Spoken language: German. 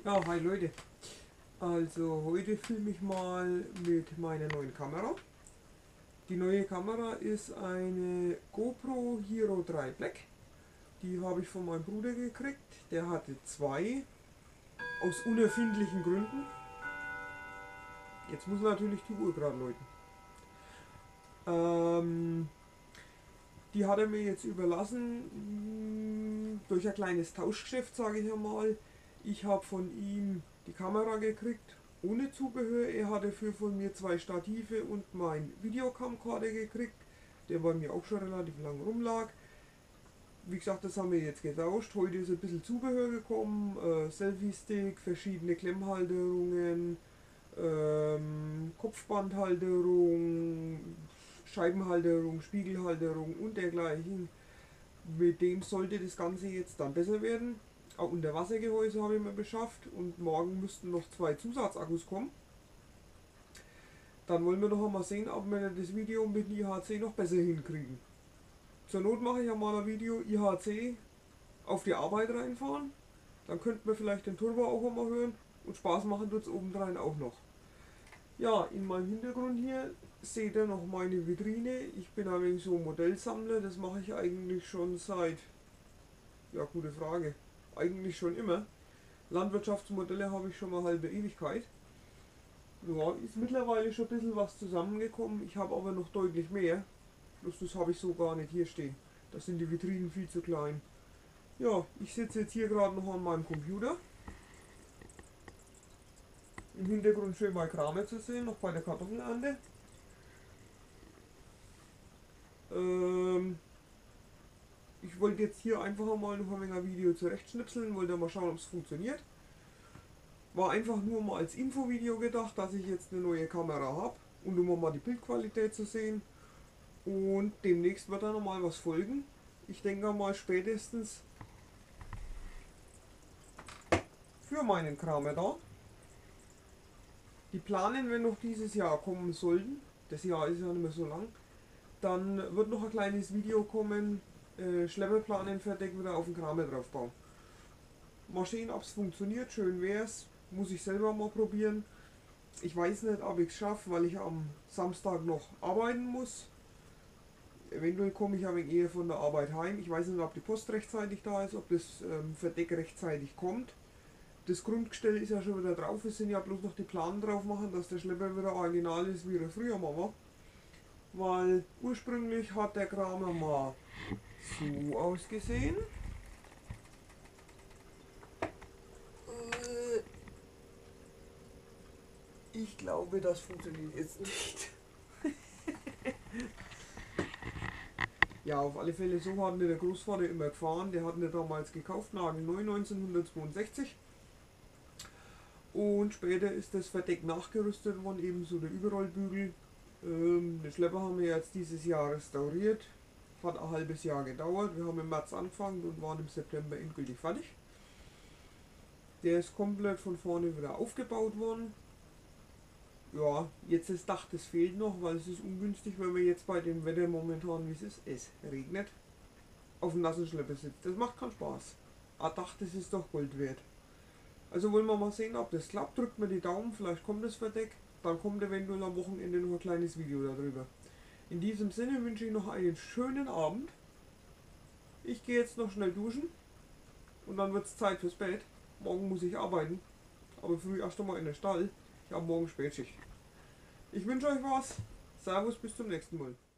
Ja, hi Leute. Also heute filme ich mal mit meiner neuen Kamera. Die neue Kamera ist eine GoPro Hero 3 Black. Die habe ich von meinem Bruder gekriegt. Der hatte zwei, aus unerfindlichen Gründen. Jetzt muss natürlich die Uhr gerade läuten. Die hat er mir jetzt überlassen durch ein kleines Tauschgeschäft, sage ich einmal. Ich habe von ihm die Kamera gekriegt ohne Zubehör. Er hat dafür von mir zwei Stative und mein Videocamcorder gekriegt, der bei mir auch schon relativ lang rumlag. Wie gesagt, das haben wir jetzt getauscht. Heute ist ein bisschen Zubehör gekommen, Selfie-Stick, verschiedene Klemmhalterungen, Kopfbandhalterung, Scheibenhalterung, Spiegelhalterung und dergleichen. Mit dem sollte das Ganze jetzt dann besser werden. Auch Unterwassergehäuse habe ich mir beschafft und morgen müssten noch zwei Zusatzakkus kommen. Dann wollen wir noch einmal sehen, ob wir das Video mit IHC noch besser hinkriegen. Zur Not mache ich ja mal ein Video IHC auf die Arbeit reinfahren. Dann könnten wir vielleicht den Turbo auch einmal hören und Spaß machen tut es obendrein auch noch. Ja, in meinem Hintergrund hier seht ihr noch meine Vitrine. Ich bin ein wenig so Modellsammler, das mache ich eigentlich schon seit, ja gute Frage, eigentlich schon immer. Landwirtschaftsmodelle habe ich schon mal halbe Ewigkeit. Ja, ist mittlerweile schon ein bisschen was zusammengekommen, ich habe aber noch deutlich mehr. Bloß das habe ich so gar nicht hier stehen. Da sind die Vitrinen viel zu klein. Ja, ich sitze jetzt hier gerade noch an meinem Computer. Im Hintergrund schön mal Kramer zu sehen, noch bei der Kartoffelernte. Ich wollte jetzt hier einfach mal noch ein Video zurechtschnipseln, wollte mal schauen, ob es funktioniert. War einfach nur mal als Infovideo gedacht, dass ich jetzt eine neue Kamera habe und um mal die Bildqualität zu sehen. Und demnächst wird da nochmal was folgen. Ich denke mal spätestens für meinen Kramer da. Die planen, wenn noch dieses Jahr kommen sollten, das Jahr ist ja nicht mehr so lang, dann wird noch ein kleines Video kommen, Schlepperplanen Verdeck wieder auf den Kramer drauf bauen. Mal sehen, ob es funktioniert, schön wäre es, muss ich selber mal probieren. Ich weiß nicht, ob ich es schaffe, weil ich am Samstag noch arbeiten muss. Eventuell komme ich ein wenig eher von der Arbeit heim. Ich weiß nicht, ob die Post rechtzeitig da ist, ob das Verdeck rechtzeitig kommt. Das Grundgestell ist ja schon wieder drauf, es sind ja bloß noch die Planen drauf machen, dass der Schlepper wieder original ist, wie er früher mal war. Weil ursprünglich hat der Kramer mal so ausgesehen. Ich glaube, das funktioniert jetzt nicht. Ja, auf alle Fälle, so hat der Großvater immer gefahren. Der hat ihn damals gekauft, nagelneu 1962. Und später ist das Verdeck nachgerüstet worden, ebenso der Überrollbügel. Den Schlepper haben wir jetzt dieses Jahr restauriert. Hat ein halbes Jahr gedauert. Wir haben im März angefangen und waren im September endgültig fertig. Der ist komplett von vorne wieder aufgebaut worden. Ja, jetzt das Dach, das fehlt noch, weil es ist ungünstig, wenn man jetzt bei dem Wetter momentan, wie es ist, es regnet, auf dem nassen Schlepper sitzt. Das macht keinen Spaß. Ein Dach, das ist doch Gold wert. Also wollen wir mal sehen, ob das klappt. Drückt mir die Daumen, vielleicht kommt das Verdeck. Dann kommt eventuell am Wochenende noch ein kleines Video darüber. In diesem Sinne wünsche ich noch einen schönen Abend. Ich gehe jetzt noch schnell duschen und dann wird es Zeit fürs Bett. Morgen muss ich arbeiten, aber früh erst einmal in den Stall. Ich habe morgen Spätschicht. Ich wünsche euch was. Servus, bis zum nächsten Mal.